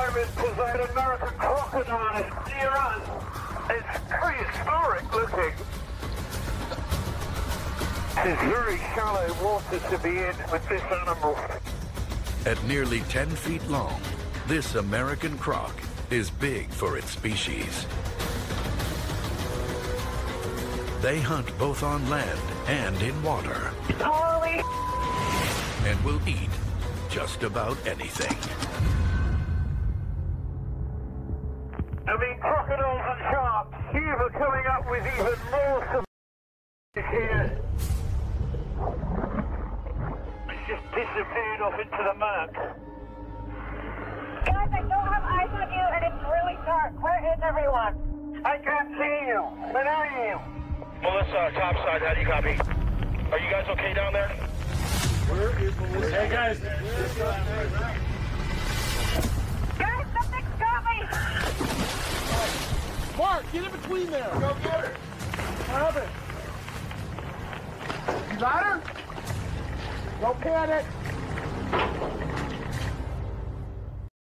is that American crocodile near us. It's prehistoric looking. It's very shallow water to be in with this animal. At nearly 10 feet long, this American croc is big for its species. They hunt both on land and in water. Holy and will eat just about anything. I mean, crocodiles and sharks, you are coming up with even more here. It's just disappeared off into the murk. Guys, I don't have eyes on you, and it's really dark. Where is everyone? I can't see you. Where are you? Melissa, topside, how do you copy? Are you guys okay down there? Where is Melissa? Hey, guys. Guys, something's got me! Mark, get in between there. Go get her. Grab it. You got her? Don't panic.